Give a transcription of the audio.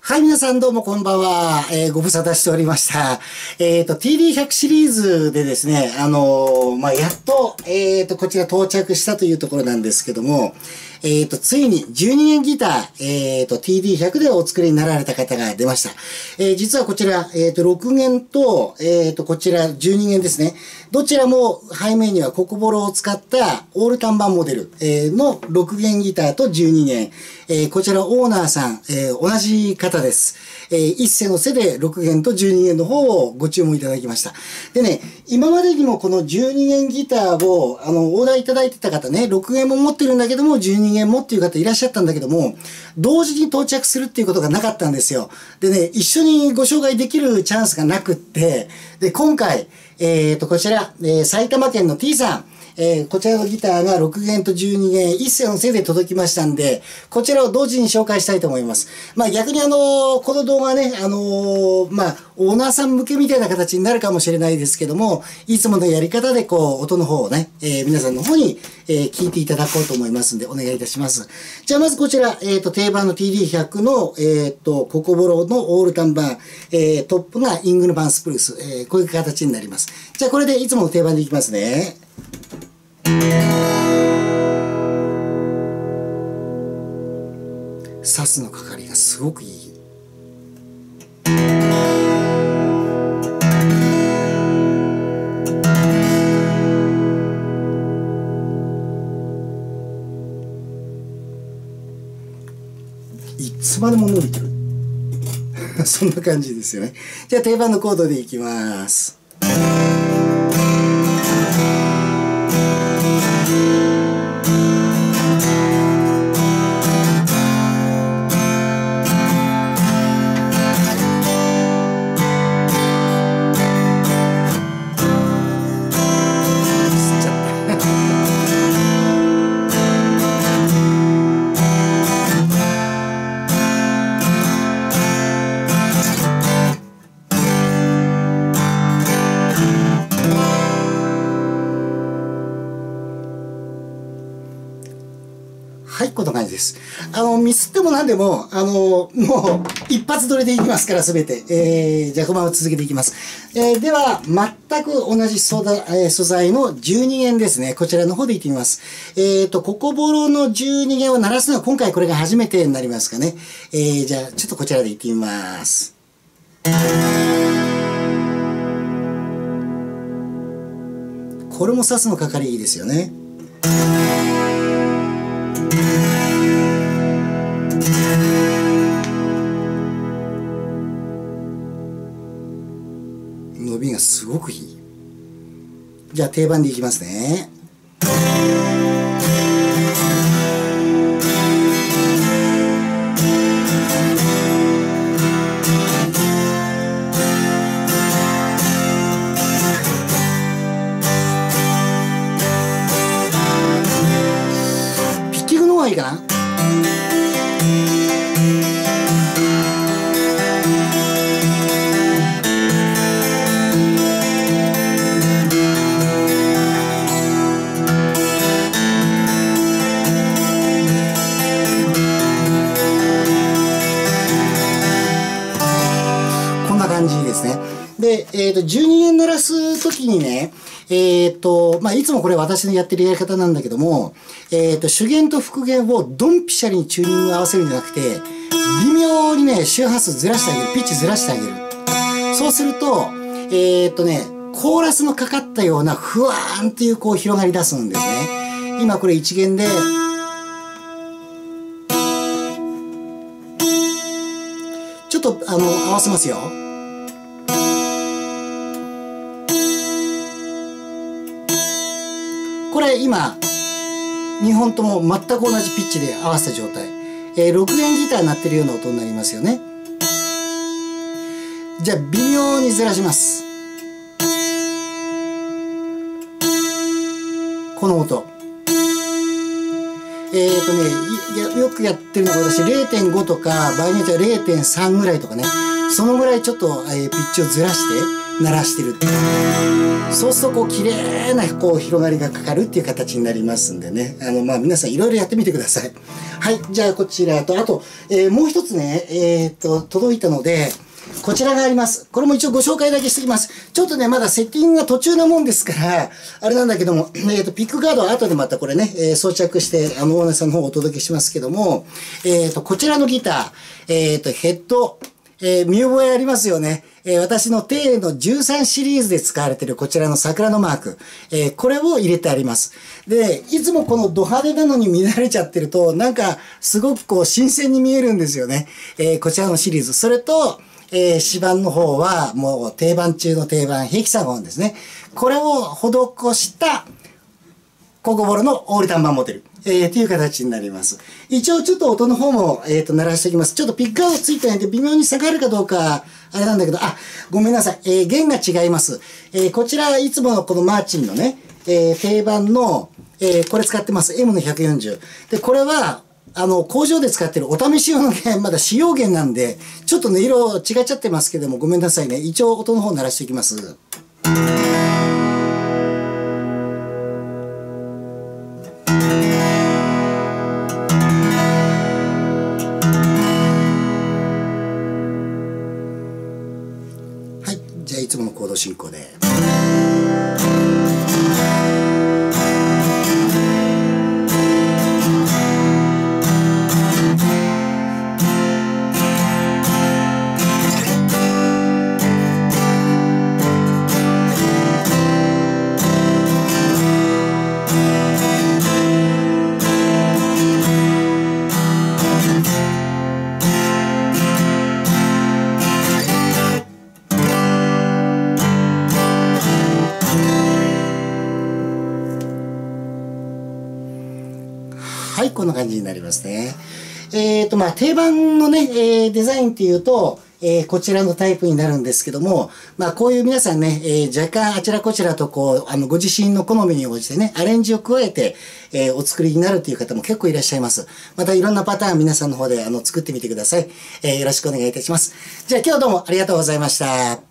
はい、皆さんどうもこんばんは。ご無沙汰しておりました。TD100 シリーズでですね、やっと、こちら到着したというところなんですけども、ついに12弦ギター、TD100 でお作りになられた方が出ました。実はこちら、6弦と、こちら12弦ですね。どちらも背面にはココボロを使ったオール単板モデル、の6弦ギターと12弦。こちらオーナーさん、同じ方です。一世の背で6弦と12弦の方をご注文いただきました。でね、今までにもこの12弦ギターを、オーダーいただいてた方ね、6弦も持ってるんだけども、12弦もっていう方いらっしゃったんだけども、同時に到着するっていうことがなかったんですよ。でね、一緒にご紹介できるチャンスがなくって、で、今回、こちら、埼玉県の T さん、こちらのギターが6弦と12弦、一世の背で届きましたんで、こちらを同時に紹介したいと思います。逆にこの動画ね、オーナーさん向けみたいな形になるかもしれないですけども、いつものやり方で音の方をね、皆さんの方に、聞いていただこうと思いますんで、お願いいたします。じゃあまずこちら、定番の TD100 の、ココボロのオール単板、トップがイングルバンスプルース、こういう形になります。じゃあこれでいつもの定番でいきますね。サスのかかりがすごくいい。いつまでも伸びてる。そんな感じですよね。じゃあ定番のコードでいきます。はい、こんな感じです。ミスっても何でも、もう、一発撮りでいきますから、すべて。じゃあ、このまま続けていきます。では、全く同じ素材の12弦ですね。こちらの方でいってみます。ココボロの12弦を鳴らすのは、今回これが初めてになりますかね。じゃあ、ちょっとこちらでいってみます。これもサスのかかりいいですよね。伸びがすごくいい。じゃあ定番でいきますね。ピッキングの方がいいかな。感じですね。で、12弦鳴らすときにね、いつもこれ私のやってるやり方なんだけども、主弦と副弦をドンピシャリにチューニング合わせるんじゃなくて、微妙にね、周波数ずらしてあげる。ピッチずらしてあげる。そうすると、コーラスのかかったようなふわーんっていう広がり出すんですね。今これ1弦で、ちょっと合わせますよ。これ今、2本とも全く同じピッチで合わせた状態。6弦ギターになってるような音になりますよね。じゃあ微妙にずらします。この音。よくやってるのが私 0.5 とか、場合によっては 0.3 ぐらいとかね。そのぐらいちょっと、ピッチをずらして、 鳴らしてるっていう。そうするとこう綺麗なこう広がりがかかるっていう形になりますんでね。まあ皆さんいろいろやってみてください。はい。じゃあこちらと、あと、もう一つね、届いたので、こちらがあります。これも一応ご紹介だけしておきます。ちょっとね、まだセッティングが途中なもんですから、あれなんだけども、ピックガードは後でまたこれね、装着して、オーナーさんの方をお届けしますけども、こちらのギター、ヘッド、見覚えありますよね。私のテの13シリーズで使われているこちらの桜のマーク。これを入れてあります。で、いつもこのド派手なのに乱れちゃってると、なんかすごくこう新鮮に見えるんですよね。こちらのシリーズ。それと、指板の方はもう定番中の定番、ヘキサゴンですね。これを施したココボロのオール単板モデル。っていう形になります。一応ちょっと音の方も、鳴らしておきます。ちょっとピックガードついてないんで微妙に下がるかどうか、あれなんだけど、ごめんなさい。弦が違います。こちら、いつものこのマーチンのね、定番の、これ使ってます。M の140。で、これは、工場で使ってるお試し用の弦、まだ使用弦なんで、ちょっとね、色違っちゃってますけども、ごめんなさいね。一応音の方鳴らしていきます。じゃあいつものコード進行で。はい、こんな感じになりますね。まあ、定番のね、デザインっていうと、こちらのタイプになるんですけども、まあ、こういう皆さんね、若干あちらこちらとこう、ご自身の好みに応じてね、アレンジを加えて、お作りになるという方も結構いらっしゃいます。またいろんなパターン皆さんの方で作ってみてください。よろしくお願いいたします。じゃあ今日どうもありがとうございました。